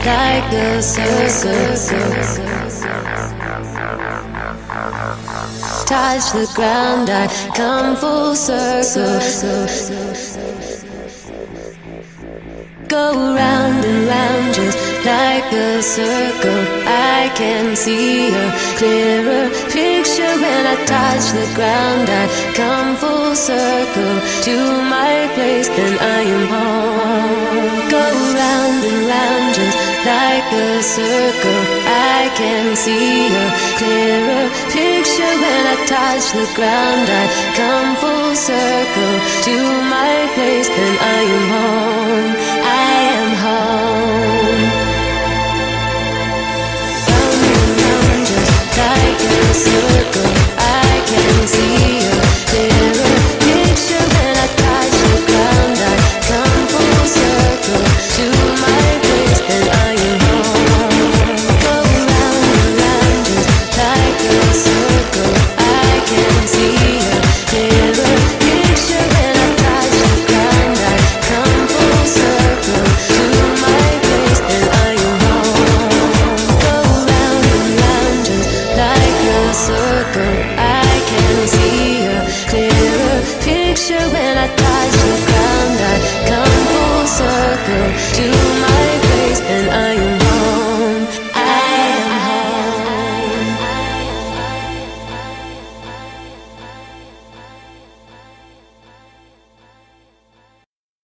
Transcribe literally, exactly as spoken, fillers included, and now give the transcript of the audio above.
like a circle. Touch the ground, I come full circle. Go round and round just like a circle. I can see a clearer picture when I touch the ground. I come full circle to my place, then I am home. Go round and round just like a circle. I can see a clearer picture when I touch the ground. I come full circle to my place, then I am home. I